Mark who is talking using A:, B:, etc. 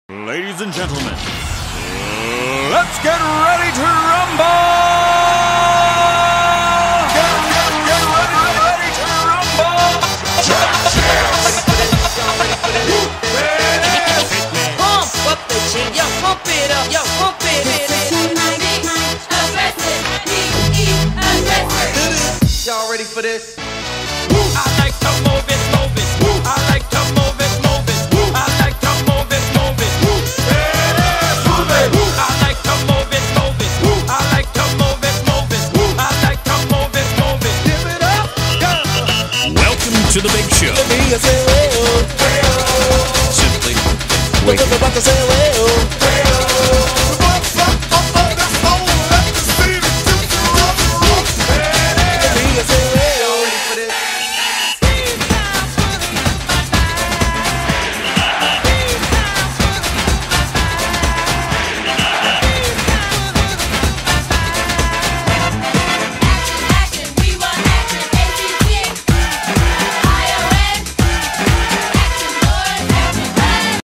A: Ladies and gentlemen, let's get ready to rumble! Get ready to rumble!
B: Pump up the jam, yo, pump it up, yo, pump it up.
C: Y'all ready for this?
D: I like to move it, move it. I like to move it, move it. I like to move it, move it. Move it. I like to move it, move it. I like to move it, move it. I like to move it, move it.
C: Give it up, go.
A: Welcome to the big show.
C: Me say well,
A: Simply
C: about to say well.